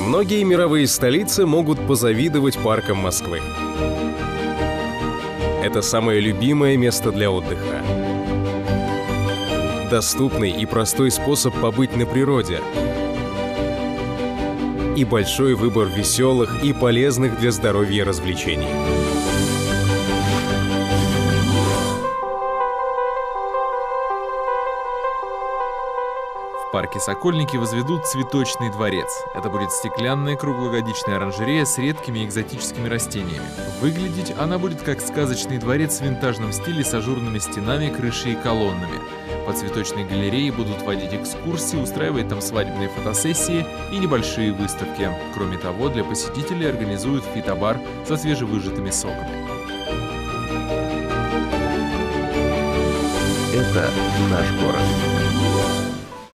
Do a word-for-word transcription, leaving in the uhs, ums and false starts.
Многие мировые столицы могут позавидовать паркам Москвы. Это самое любимое место для отдыха. Доступный и простой способ побыть на природе. И большой выбор веселых и полезных для здоровья развлечений. В парке Сокольники возведут цветочный дворец. Это будет стеклянная круглогодичная оранжерея с редкими экзотическими растениями. Выглядеть она будет как сказочный дворец в винтажном стиле с ажурными стенами, крышей и колоннами. По цветочной галерее будут водить экскурсии, устраивать там свадебные фотосессии и небольшие выставки. Кроме того, для посетителей организуют фитобар со свежевыжатыми соками. Это наш город.